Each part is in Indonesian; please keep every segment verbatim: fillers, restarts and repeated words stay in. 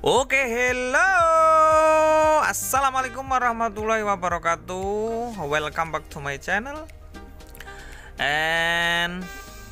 Oke, hello, assalamualaikum warahmatullahi wabarakatuh. Welcome back to my channel. And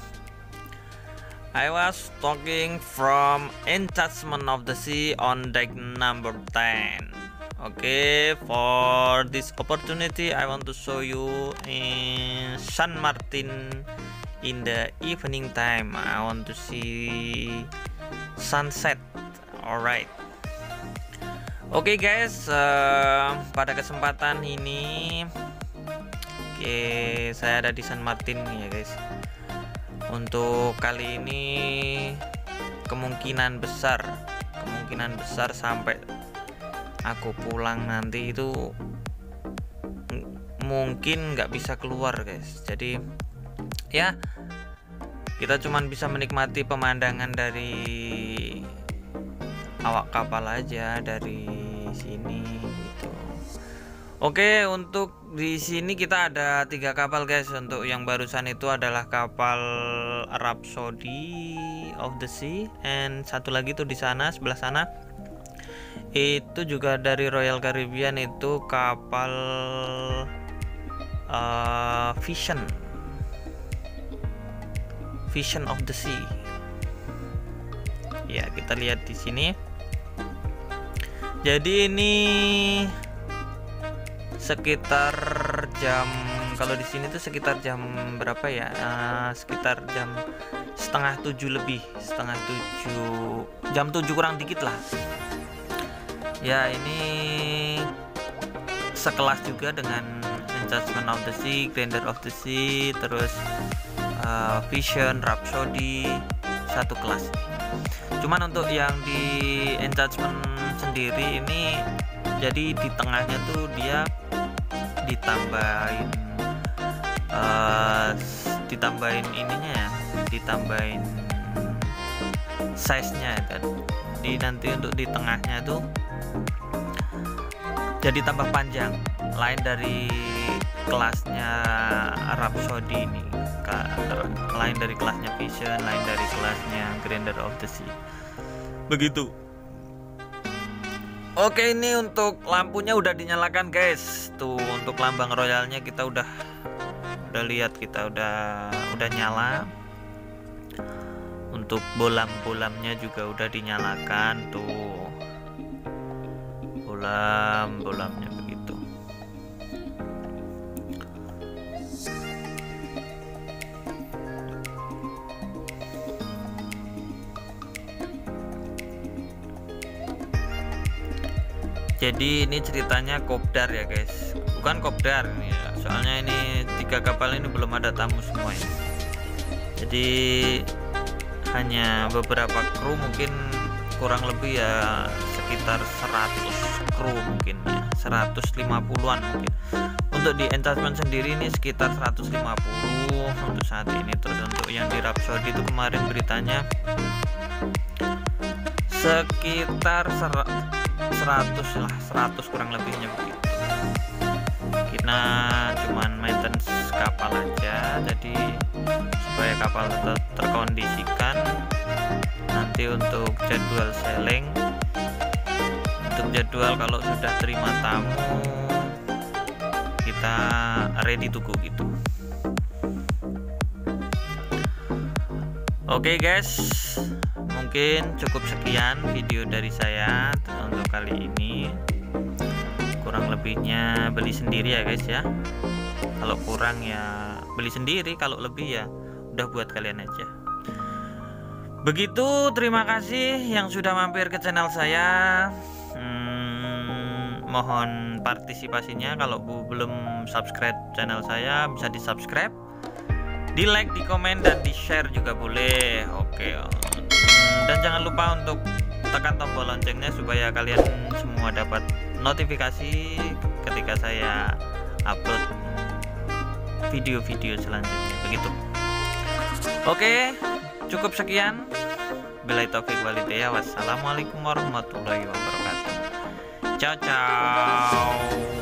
I was talking from Enchantment of the Sea on deck number ten. Okay, for this opportunity I want to show you in San Martin in the evening time. I want to see sunset. Alright. Oke okay guys, uh, pada kesempatan ini oke okay, saya ada di San Martin ya guys. Untuk kali ini kemungkinan besar kemungkinan besar sampai aku pulang nanti itu mungkin nggak bisa keluar guys. Jadi ya kita cuman bisa menikmati pemandangan dari awak kapal aja dari sini gitu. Oke, untuk di sini kita ada tiga kapal guys. Untuk yang barusan itu adalah kapal Rhapsody of the Sea, and satu lagi tuh di sana sebelah sana itu juga dari Royal Caribbean, itu kapal uh, Vision Vision of the Sea. Ya, kita lihat di sini. Jadi ini sekitar jam, kalau di sini tuh sekitar jam berapa ya? Uh, sekitar jam setengah tujuh lebih, setengah tujuh, jam tujuh kurang dikit lah. Ya, ini sekelas juga dengan Enchantment of the Sea, Grandeur of the Sea, terus uh, Vision, Rhapsody, satu kelas. Cuman untuk yang di Enchantment sendiri ini, jadi di tengahnya tuh dia ditambahin uh, ditambahin ininya ya, ditambahin size nya kan. Di nanti untuk di tengahnya tuh jadi tambah panjang, lain dari kelasnya Rhapsody ini, lain dari kelasnya Vision, lain dari kelasnya Grandeur of the Sea. Begitu. Oke, ini untuk lampunya udah dinyalakan guys. Tuh untuk lambang royalnya kita udah udah lihat, kita udah udah nyala. Untuk bolam-bolamnya juga udah dinyalakan tuh. Bolam-bolamnya begitu. Jadi ini ceritanya kopdar ya guys, bukan kopdar ya, soalnya ini tiga kapal ini belum ada tamu semua ya. Jadi hanya beberapa kru, mungkin kurang lebih ya sekitar seratus kru mungkin ya, seratus lima puluhan mungkin. Untuk di Enchantment sendiri ini sekitar seratus lima puluh untuk saat ini. Terus untuk yang di Rhapsody itu kemarin beritanya sekitar seratus lah, seratus kurang lebihnya begitu. Kita cuman maintenance kapal aja, jadi supaya kapal tetap terkondisikan. Nanti untuk jadwal sailing, untuk jadwal kalau sudah terima tamu kita ready to go gitu. Oke okay guys, mungkin cukup sekian video dari saya untuk kali ini. Kurang lebihnya beli sendiri ya guys ya. Kalau kurang ya beli sendiri, kalau lebih ya udah buat kalian aja. Begitu, terima kasih yang sudah mampir ke channel saya. Hmm, mohon partisipasinya. Kalau bu belum subscribe channel saya, bisa di subscribe, di like, di komen, dan di share juga boleh. Oke. Dan jangan lupa untuk tekan tombol loncengnya supaya kalian semua dapat notifikasi ketika saya upload video-video selanjutnya. Begitu. Oke, cukup sekian. Billahi taufiq walhidayah. Wassalamualaikum warahmatullahi wabarakatuh. Ciao ciao.